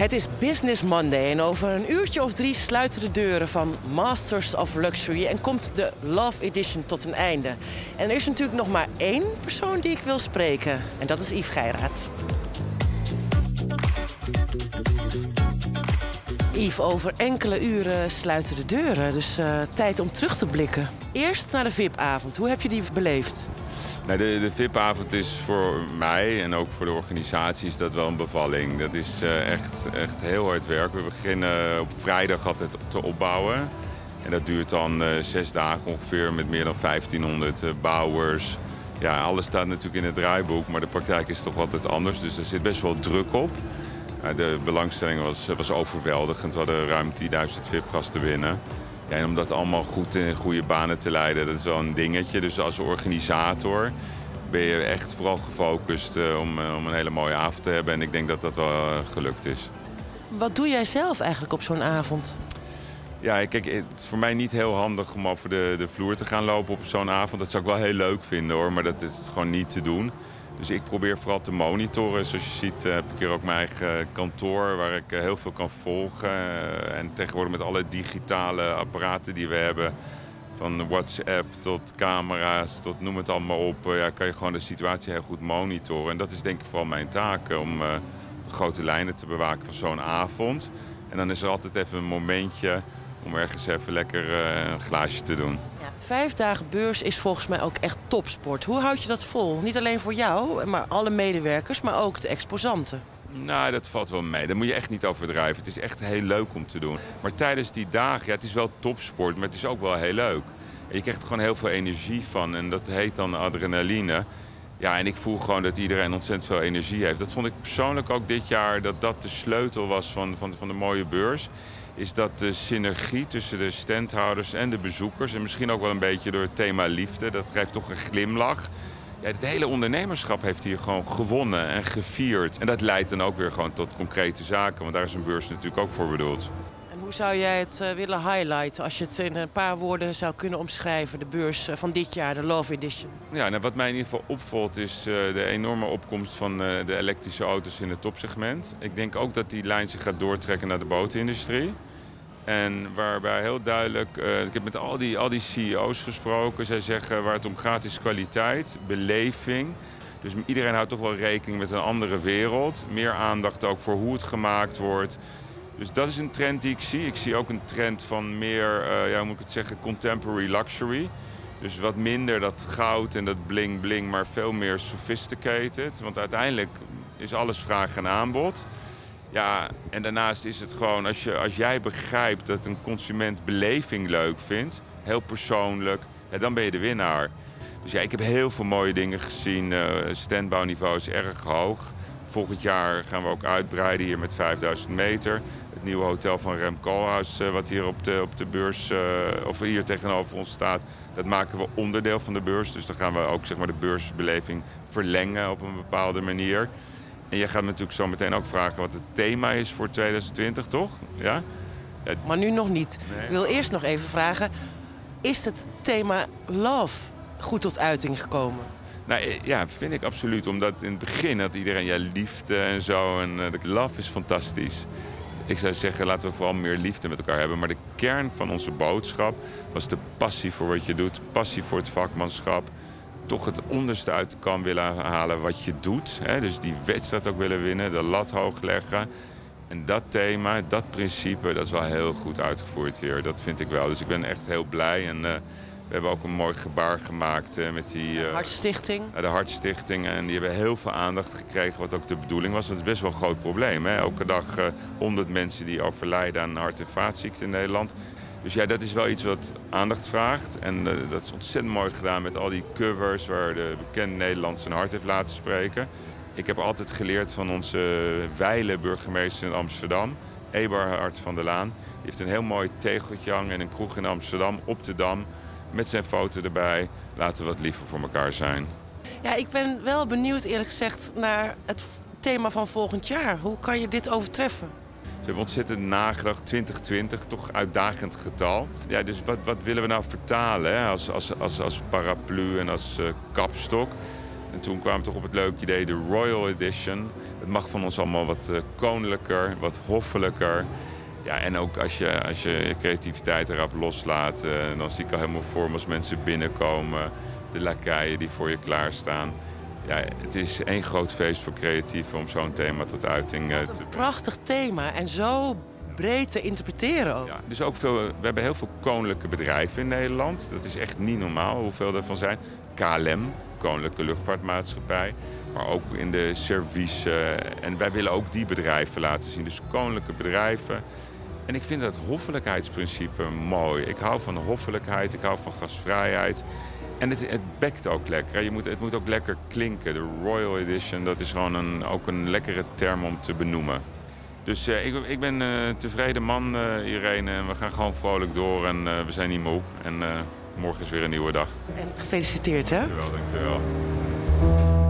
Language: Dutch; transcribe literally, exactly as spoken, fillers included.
Het is Business Monday en over een uurtje of drie sluiten de deuren van Masters of Luxury en komt de Love Edition tot een einde. En er is natuurlijk nog maar één persoon die ik wil spreken en dat is Yves Geiraat. Yves, over enkele uren sluiten de deuren, dus uh, tijd om terug te blikken. Eerst naar de V I P-avond. Hoe heb je die beleefd? Nou, de, de V I P-avond is voor mij en ook voor de organisatie is dat wel een bevalling. Dat is uh, echt, echt heel hard werk. We beginnen op vrijdag altijd te opbouwen. En dat duurt dan uh, zes dagen ongeveer met meer dan vijftienhonderd uh, bouwers. Ja, alles staat natuurlijk in het draaiboek, maar de praktijk is toch altijd anders. Dus er zit best wel druk op. Uh, de belangstelling was, was overweldigend. We hadden ruim tienduizend V I P-gasten binnen. Ja, en om dat allemaal goed in goede banen te leiden, dat is wel een dingetje. Dus als organisator ben je echt vooral gefocust uh, om, uh, om een hele mooie avond te hebben. En ik denk dat dat wel uh, gelukt is. Wat doe jij zelf eigenlijk op zo'n avond? Ja, kijk, het is voor mij niet heel handig om over de, de vloer te gaan lopen op zo'n avond. Dat zou ik wel heel leuk vinden hoor, maar dat is gewoon niet te doen. Dus ik probeer vooral te monitoren. Zoals je ziet uh, heb ik hier ook mijn eigen kantoor waar ik uh, heel veel kan volgen. Uh, en tegenwoordig met alle digitale apparaten die we hebben, van WhatsApp tot camera's, tot noem het allemaal op, uh, ja, kan je gewoon de situatie heel goed monitoren. En dat is denk ik vooral mijn taak, uh, om uh, de grote lijnen te bewaken van zo'n avond. En dan is er altijd even een momentje om ergens even lekker uh, een glaasje te doen. Ja, vijf dagen beurs is volgens mij ook echt topsport. Hoe houd je dat vol? Niet alleen voor jou, maar alle medewerkers, maar ook de exposanten. Nou, dat valt wel mee. Dat moet je echt niet overdrijven. Het is echt heel leuk om te doen. Maar tijdens die dagen, ja, het is wel topsport, maar het is ook wel heel leuk. En je krijgt er gewoon heel veel energie van en dat heet dan adrenaline. Ja, en ik voel gewoon dat iedereen ontzettend veel energie heeft. Dat vond ik persoonlijk ook dit jaar, dat dat de sleutel was van, van, van de mooie beurs. Is dat de synergie tussen de standhouders en de bezoekers, en misschien ook wel een beetje door het thema liefde, dat geeft toch een glimlach. Ja, het hele ondernemerschap heeft hier gewoon gewonnen en gevierd. En dat leidt dan ook weer gewoon tot concrete zaken, want daar is een beurs natuurlijk ook voor bedoeld. En hoe zou jij het uh, willen highlighten als je het in een paar woorden zou kunnen omschrijven, de beurs van dit jaar, de Love Edition? Ja, nou, wat mij in ieder geval opvalt is uh, de enorme opkomst van uh, de elektrische auto's in het topsegment. Ik denk ook dat die lijn zich gaat doortrekken naar de botenindustrie. En waarbij heel duidelijk, uh, ik heb met al die, al die C E O's gesproken. Zij zeggen waar het om gaat is kwaliteit, beleving. Dus iedereen houdt toch wel rekening met een andere wereld. Meer aandacht ook voor hoe het gemaakt wordt. Dus dat is een trend die ik zie. Ik zie ook een trend van meer, uh, ja, hoe moet ik het zeggen, contemporary luxury. Dus wat minder dat goud en dat bling bling, maar veel meer sophisticated. Want uiteindelijk is alles vraag en aanbod. Ja, en daarnaast is het gewoon, als, je, als jij begrijpt dat een consument beleving leuk vindt, heel persoonlijk, ja, dan ben je de winnaar. Dus ja, ik heb heel veel mooie dingen gezien. Uh, standbouwniveau is erg hoog. Volgend jaar gaan we ook uitbreiden hier met vijfduizend meter. Het nieuwe hotel van Rem Koolhaas, uh, wat hier op de, op de beurs, uh, of hier tegenover ons staat, dat maken we onderdeel van de beurs. Dus dan gaan we ook zeg maar, de beursbeleving verlengen op een bepaalde manier. En je gaat me natuurlijk zo meteen ook vragen wat het thema is voor tweeduizend twintig, toch? Ja? Ja. Maar nu nog niet. Nee. Ik wil eerst nog even vragen, is het thema love goed tot uiting gekomen? Nou ja, vind ik absoluut. Omdat in het begin had iedereen ja, liefde en zo. En uh, de love is fantastisch. Ik zou zeggen, laten we vooral meer liefde met elkaar hebben. Maar de kern van onze boodschap was de passie voor wat je doet. Passie voor het vakmanschap. Toch het onderste uit de kan willen halen wat je doet. Hè? Dus die wedstrijd ook willen winnen, de lat hoog leggen. En dat thema, dat principe, dat is wel heel goed uitgevoerd hier. Dat vind ik wel. Dus ik ben echt heel blij. En uh, we hebben ook een mooi gebaar gemaakt uh, met die... Uh, Hartstichting. Uh, de Hartstichting. En die hebben heel veel aandacht gekregen, wat ook de bedoeling was. Want het is best wel een groot probleem. Hè? Elke dag uh, honderd mensen die overlijden aan hart- en vaatziekten in Nederland. Dus ja, dat is wel iets wat aandacht vraagt. En uh, dat is ontzettend mooi gedaan met al die covers waar de bekende Nederland zijn hart heeft laten spreken. Ik heb altijd geleerd van onze wijle burgemeester in Amsterdam, Eberhard van der Laan. Die heeft een heel mooi tegeltje hangen in een kroeg in Amsterdam, op de Dam, met zijn foto erbij. Laten we wat liever voor elkaar zijn. Ja, ik ben wel benieuwd eerlijk gezegd naar het thema van volgend jaar. Hoe kan je dit overtreffen? Ze hebben ontzettend nagedacht, twintig twintig, toch uitdagend getal. Ja, dus wat, wat willen we nou vertalen hè? Als, als, als, als paraplu en als uh, kapstok? En toen kwamen we toch op het leuke idee, de Royal Edition. Het mag van ons allemaal wat uh, koninklijker, wat hoffelijker. Ja, en ook als je als je, je creativiteit erop loslaat, uh, dan zie ik al helemaal voor me als mensen binnenkomen. De lakeien die voor je klaarstaan. Ja, het is één groot feest voor creatieven om zo'n thema tot uiting uh, te brengen. Een prachtig thema en zo breed te interpreteren ook. Ja, dus ook veel, we hebben heel veel koninklijke bedrijven in Nederland. Dat is echt niet normaal hoeveel er van zijn. K L M, Koninklijke Luchtvaartmaatschappij. Maar ook in de service. Uh, en wij willen ook die bedrijven laten zien. Dus koninklijke bedrijven. En ik vind dat hoffelijkheidsprincipe mooi. Ik hou van hoffelijkheid, ik hou van gastvrijheid. En het, het bekt ook lekker. Je moet, het moet ook lekker klinken. De Royal Edition, dat is gewoon een, ook een lekkere term om te benoemen. Dus uh, ik, ik ben een uh, tevreden man, uh, Irene. En we gaan gewoon vrolijk door en uh, we zijn niet moe. En uh, morgen is weer een nieuwe dag. En gefeliciteerd, hè? Dankjewel, dankjewel.